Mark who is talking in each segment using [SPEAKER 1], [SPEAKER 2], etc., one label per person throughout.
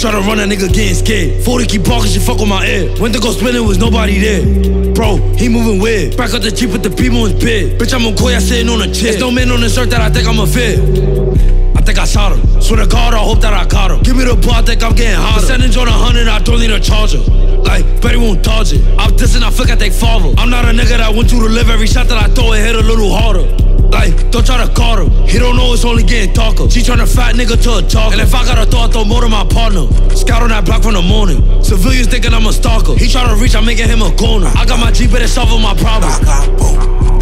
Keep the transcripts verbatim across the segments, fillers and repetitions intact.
[SPEAKER 1] try to run, that nigga getting scared. forty keep barking, she fuck with my ear. Went to go spinning, was nobody there. Bro, he moving weird. Back up the Jeep with the people in his bed. Bitch, I'm on Koya sitting on a chair. There's no man on this earth that I think I'm a fit. I think I shot him. Swear to God, I hope that I caught him. Give me the ball, I think I'm getting hotter. Percentage on a hundred, I don't need a charger. Like, bet he won't dodge it. I'm dissing, I feel like I take father. I'm not a nigga that went through to live. Every shot that I throw, it hit a little harder. Like, don't try to call him. He don't know it's only getting darker. She turn a fat nigga to a jogger. And if I gotta throw, I throw more than my partner. Scout on that block from the morning. Civilians thinking I'm a stalker. He try to reach, I'm making him a goner. I got my Jeep, better solve my problem.
[SPEAKER 2] I got, boom.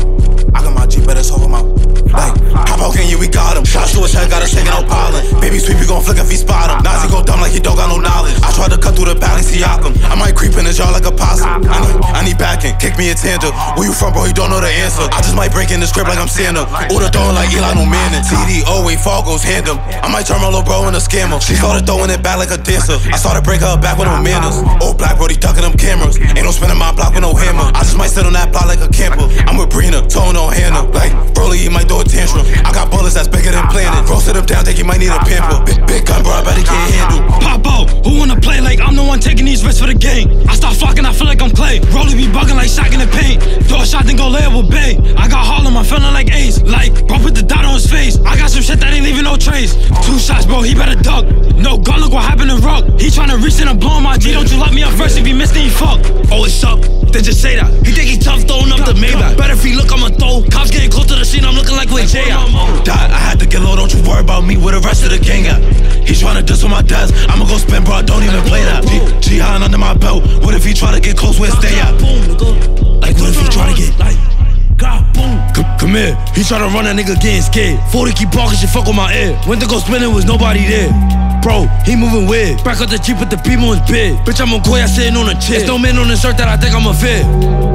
[SPEAKER 2] I got my Jeep, better solve my. Like, hop out, can you, we got him. Shots to his head, got a shaking out pollen. Baby sweep, he gon' flick if he spot him. Nazi go dumb like he don't got no knowledge. I tried to cut through the balance, he Siakam. I might creep in his yard like a possum. I need, I need backing, kick me a tender. Where you from, bro? You don't know the answer. I just might break in the script like I'm Santa. Order throwing like Eli no Manning. C D O, wait, fall goes hand him. I might turn my little bro in a scammer. She started throwing it back like a dancer. I started breaking her back with no manners. Old black bro, he ducking them cameras. Ain't no spinning my block with no hammer. I just might sit on that block like a camper. I'm with Brina, tone on Hannah. Like, Broly, he might throw a tantrum. I got bullets that's bigger than planning. Roasted him down, think he might need a pamper. Big, big gun, bro, I bet he can't handle.
[SPEAKER 3] Pop out, who wanna play like I'm the one taking these risks for the game? I start flocking, I feel like I'm Clay. Rolly be bugging like shocking the paint. Throw a shot, then go lay up with Bay. I got Harlem, I'm feeling like Ace. Like, bro, put the dot on his face. I got some shit that ain't leaving no trace. Two shots, bro, he better duck. No gun, look what happened to Ruck. He tryna reach in and blow my G. Don't you let me up first, if he missed, then he fuck.
[SPEAKER 1] Oh, it's up, then just say that. He think he tough, throwing up the Maybach. Better if he look, I'ma throw. Cops getting close to the scene, I'm looking like with J I.
[SPEAKER 2] Dot, I had to get low, don't you worry about me with the rest of the gang at. He tryna diss on my desk, I'ma go spin, bro, I don't even play that. G, G-Hound under my belt, what if he try to get close, where stay at? Like, what if he try to get, like, God, boom. Come, come here, he try to run, that nigga getting scared. forty keep barking, she fuck with my ear. Went to go spinning, was nobody there. Bro, he moving weird. Back up the Jeep with the people in his bed. Bitch, I'm on Koya sitting on a chair. There's no man on this earth that I think I'm a fit.